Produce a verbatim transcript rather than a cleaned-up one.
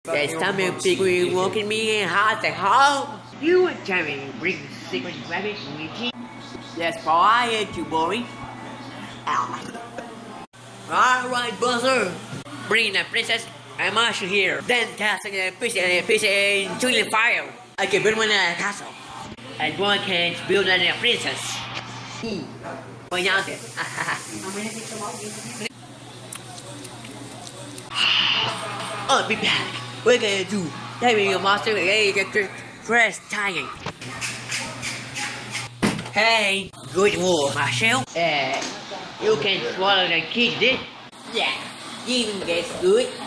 There's something big working me hard at home. You are trying to bring the secret rabbit with you. That's why you boy. Alright, brother. Bring the princess and marshal here. Then cast the fish and fish into the fire. I can build one in a castle. And one can build a princess. Hmm. Point out it. I'll be back. We're gonna do having a master a crash tying. Hey, good war, Marshall. Uh, you can swallow the kid, did? Yeah, you get good.